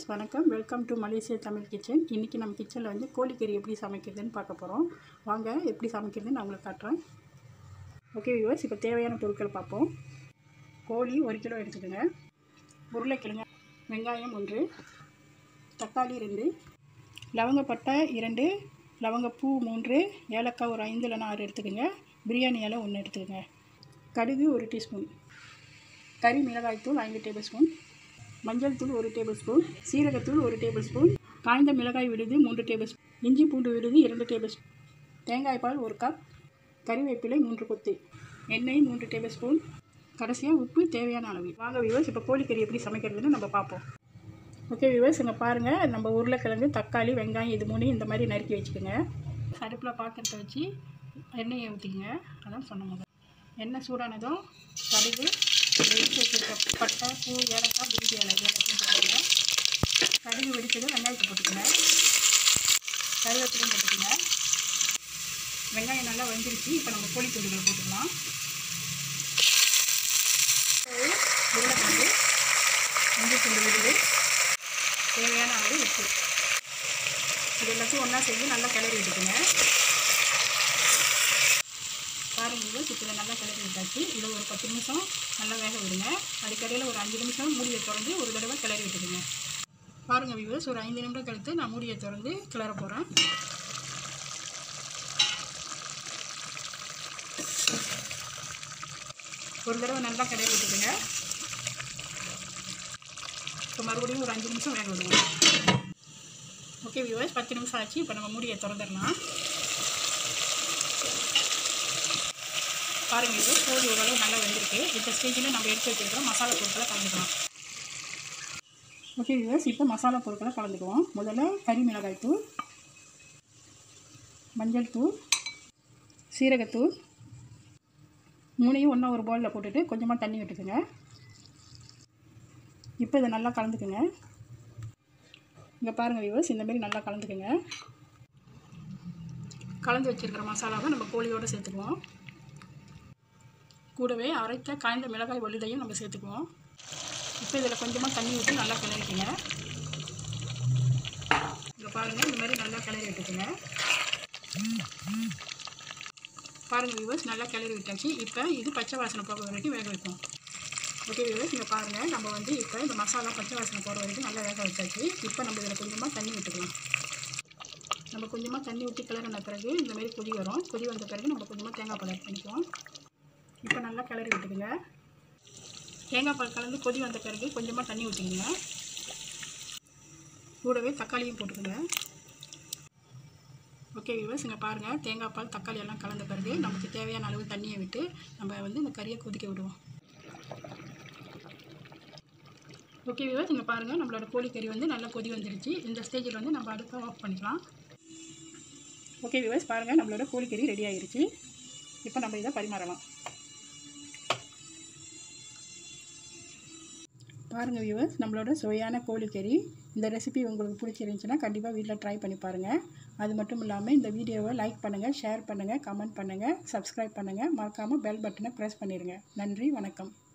வணக்கம். Welcome to Malaysia Tamil kitchen. இன்றைக்கி நம்ம கிச்சனில் வந்து கோழிக்கறி எப்படி சமைக்கிறதுன்னு பார்க்க போகிறோம். வாங்க எப்படி சமைக்கிறதுன்னு நான் உங்களுக்கு காட்டுறேன். ஓகே வியூவர்ஸ், இப்போ தேவையான பொருட்கள் பார்ப்போம். கோழி 1 கிலோ எடுத்துக்கோங்க. உருளைக்கிழங்கு, வெங்காயம் 1, தக்காளி 2, லவங்கப்பட்டை 2, லவங்கப்பூ 3, ஏலக்காய் ஒரு 5 இல்லைனா 6 எடுத்துக்கோங்க. பிரியாணி இலை 1 எடுத்துக்கோங்க. கடுகு 1 டீஸ்பூன், கறி மிளகாய்த்தூள் 5 டேபிள் ஸ்பூன், மஞ்சள் தூள் 1 டேபிள் ஸ்பூன், சீரகத்தூள் 1 டேபிள் ஸ்பூன், காய்ந்த மிளகாய் விழுது 3 டேபிள் ஸ்பூன், இஞ்சி பூண்டு விழுது 2 டேபிள் ஸ்பூன், தேங்காய் பால் 1 கப், கறிவேப்பிலை 3 கொத்து, எண்ணெய் 3 டேபிள் ஸ்பூன், கடைசியாக உப்பு தேவையான அளவு. வாங்க வியூவர்ஸ், இப்போ கோழிக்கறி எப்படி சமைக்கிறதுன்னு நம்ம பார்ப்போம். ஓகே வியூவர்ஸ், இங்கே பாருங்கள், நம்ம உருளைக்கிழங்கு, தக்காளி, வெங்காயம் இது 3 இந்த மாதிரி நறுக்கி வச்சுக்கோங்க. அடுப்பில் பாத்திரத்தை வச்சு எண்ணெயை ஊற்றிக்கங்க. அதான் சொன்னோம். எண்ணெய் சூடானதும் கடுகு, வெடித்து வச்சுருக்க பட்டை, பூ, ஏலக்காய், பிரிஞ்சி இலை எல்லாத்தையும் போட்டுக்கோங்க. கடுகு வெடித்ததும் வெங்காயத்தை போட்டுக்கோங்க. கருவேப்பிலையும் போட்டுக்கோங்க. வெங்காயம் நல்லா வெந்துருச்சு. இப்போ நம்ம கோழி துண்டுகளை போட்டுக்கலாம். உருளைக்கிழங்கு, இஞ்சி துண்டு விழுது, தேவையான அளவு உப்பு, இது எல்லாத்தையும் ஒன்றா செஞ்சு நல்லா கிளறி விட்டுக்குங்க. பாருங்கள், இப்போ நல்லா கிளறி விட்டாச்சு. இதை ஒரு 10 நிமிஷம் நல்லா வேக விடுங்க. அதுக்கடையில் ஒரு 5 நிமிஷம் மூடியை திறந்து ஒரு தடவை கிளறி விட்டுடுங்க. பாருங்கள் வியூவர்ஸ், ஒரு 5 நிமிடம் கழித்து நான் மூடியை திறந்து கிளற போகிறேன். ஒரு தடவை நல்லா கிளறி விட்டுடுங்க. இப்போ மறுபடியும் ஒரு 5 நிமிஷம் வேக விடுங்க. ஓகே வியூவர்ஸ், 10 நிமிஷம் ஆச்சு. இப்போ நம்ம மூடியை திறந்துடலாம். பாருங்கள், இது கோழி ஓரளவு நல்லா வெந்திருக்கு. இந்த ஸ்டேஜில் நம்ம எடுத்து வச்சுருக்கிற மசாலா பொருட்களை கலந்துக்கலாம். ஓகே வியூவர்ஸ், இப்போ மசாலா பொருட்களை கலந்துக்குவோம். முதல்ல கறி மிளகாய் தூள், மஞ்சள் தூள், சீரகத்தூள் 3யும் ஒன்றா ஒரு பவுலில் போட்டுட்டு கொஞ்சமாக தண்ணி விட்டுக்குங்க. இப்போ இதை நல்லா கலந்துக்குங்க. இங்கே பாருங்கள் வியூவர்ஸ், இந்தமாரி நல்லா கலந்துக்குங்க. கலந்து வச்சுருக்கிற மசாலாவை நம்ம கோழியோடு சேர்த்துக்குவோம். கூடவே அரைத்த காய்ந்த மிளகாய் விழுதையும் நம்ம சேர்த்துக்குவோம். இப்போ இதில் கொஞ்சமாக தண்ணி ஊற்றி நல்லா கிளறிக்குங்க. இங்கே பாருங்கள், இந்த மாதிரி நல்லா கிளறி விட்டுக்குங்க. பாருங்கள் வியூவர்ஸ், நல்லா கிளறி விட்டாச்சு. இப்போ இது பச்சை வாசனை போக வரைக்கும் வேக வைப்போம். ஓகே வியூவர்ஸ், இங்கே பாருங்கள், நம்ம வந்து இப்போ இந்த மசாலா பச்சை வாசனை போகிற வரைக்கும் நல்லா வேக வச்சாச்சு. இப்போ நம்ம இதில் கொஞ்சமாக தண்ணி விட்டுக்கலாம். நம்ம கொஞ்சமாக தண்ணி ஊற்றி கிளறின பிறகு இந்தமாரி கொதி வரும். கொதி வந்த பிறகு நம்ம கொஞ்சமாக தேங்காய் பால் ஆட் பண்ணிக்குவோம். இப்போ நல்லா கிளறி விட்டுக்குங்க. தேங்காய் பால் கலந்து கொதி வந்த பிறகு கொஞ்சமாக தண்ணி ஊற்றிக்கங்க. கூடவே தக்காளியும் போட்டுக்கோங்க. ஓகே வியூவர்ஸ், இங்கே பாருங்கள், தேங்காய் பால் தக்காளி எல்லாம் கலந்த பிறகு நமக்கு தேவையான அளவு தண்ணியை விட்டு நம்ம வந்து இந்த கறியை கொதிக்க விடுவோம். ஓகே வியூவர்ஸ், இங்கே பாருங்கள், நம்மளோட கோழிக்கறி வந்து நல்லா கொதி வந்துடுச்சு. இந்த ஸ்டேஜில் வந்து நம்ம அடுப்பை ஆஃப் பண்ணிக்கலாம். ஓகே வியூவர்ஸ், பாருங்கள், நம்மளோட கோழிக்கறி ரெடி ஆகிடுச்சு. இப்போ நம்ம இதை பரிமாறலாம். பாருங்கள் வியூவர்ஸ், நம்மளோட சுவையான கோழிக்கறி. இந்த ரெசிபி உங்களுக்கு பிடிச்சிருந்துச்சுன்னா கண்டிப்பாக வீட்டில் ட்ரை பண்ணி பாருங்கள். அது மட்டும் இல்லாமல் இந்த வீடியோவை லைக் பண்ணுங்கள், ஷேர் பண்ணுங்கள், கமெண்ட் பண்ணுங்கள், சப்ஸ்கிரைப் பண்ணுங்கள். மறக்காமல் பெல் பட்டனை ப்ரெஸ் பண்ணிடுங்க. நன்றி, வணக்கம்.